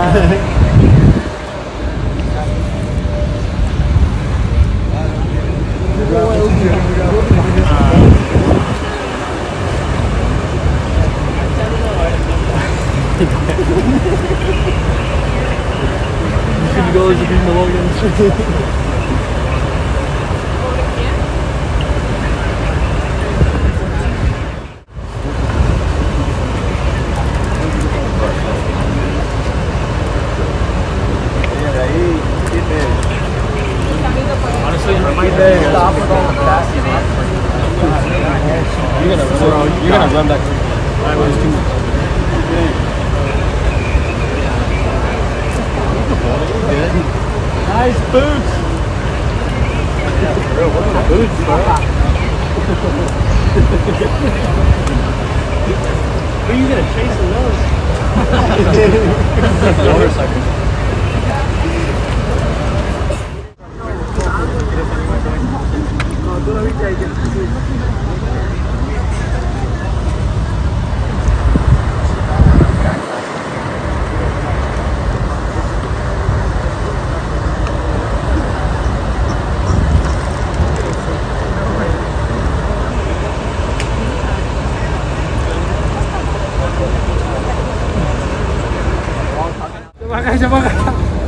Goals in the Logan. Honestly, my day. You're gonna run back. Nice boots! Bro, what are the boots, bro? Are you gonna chase the nose? Motorcycle. Coba kah?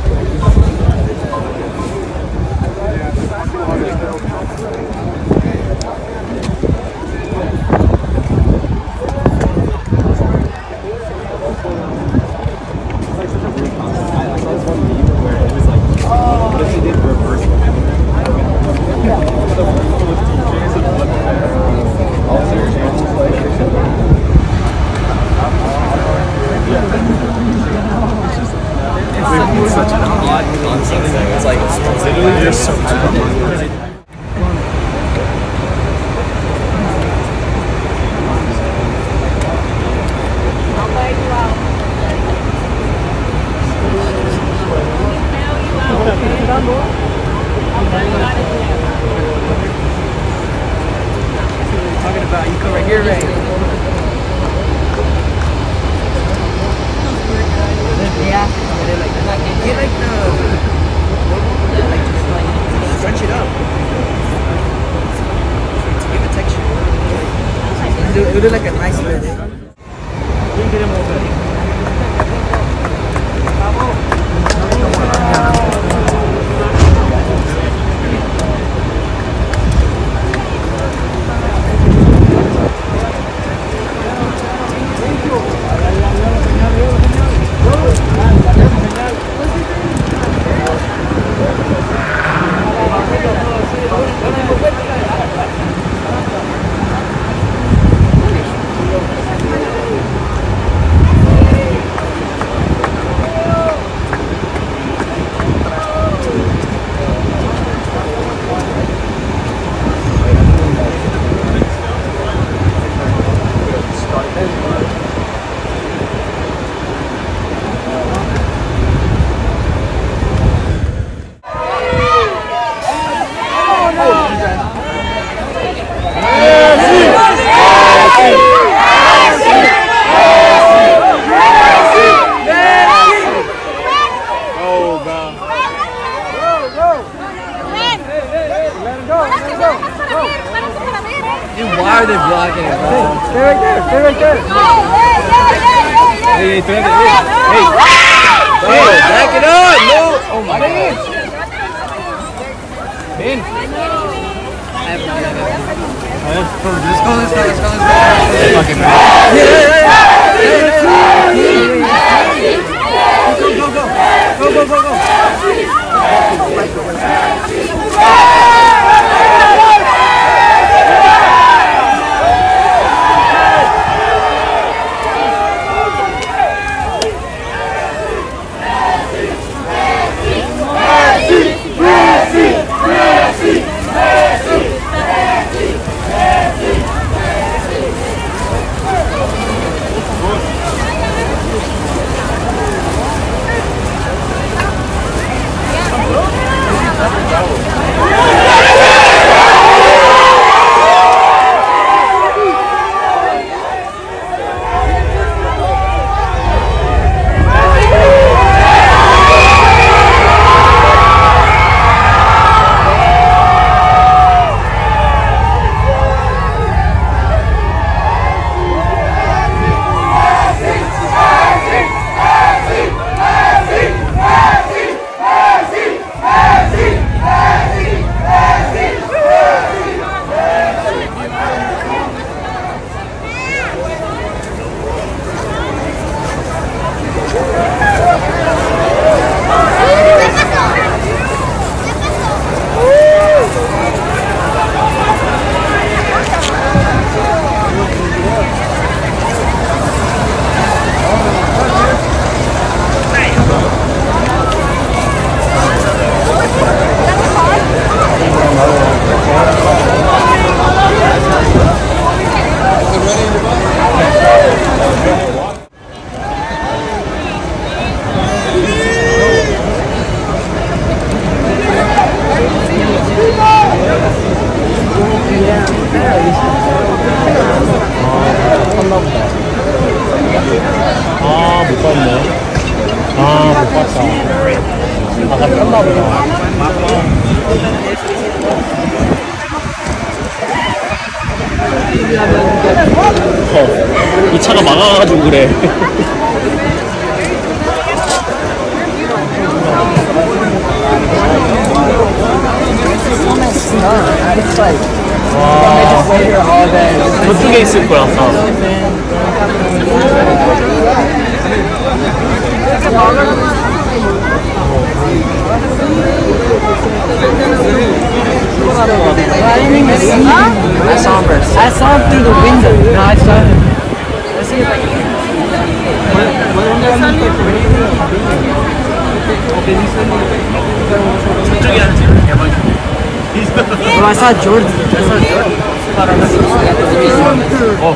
It's such an odd concept thing. It's like literally there's so much. Talking about you come right here, right? Yeah. Get like the stretch it up. Give a texture. It'll do like a nice fit. Get him over. Why are they blocking it? Stay right there. Stay right there. Hey, hey, hey, back it up. No. Oh my God. Ben. Let's go. Fucking man. Go. Yeah. 이 차가 막아가지고 그래. 와, 저쪽에 있을 거야. I saw him first. I saw him through the window. No, I saw him. Let's see if I can. Oh, I saw Jordan. Oh.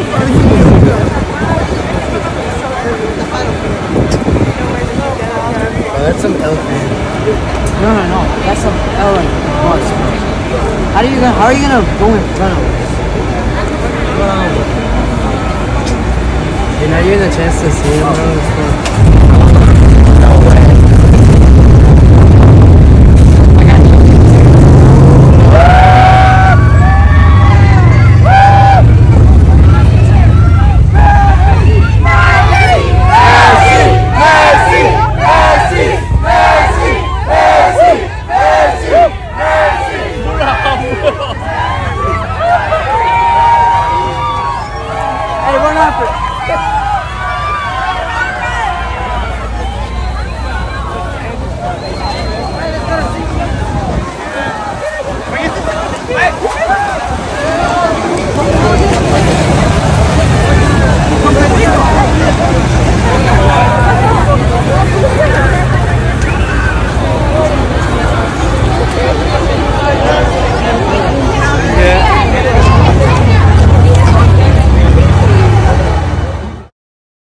That's some elephant. No. That's some elephant. How are you gonna go in front of us? You're not getting a chance to see him, bro.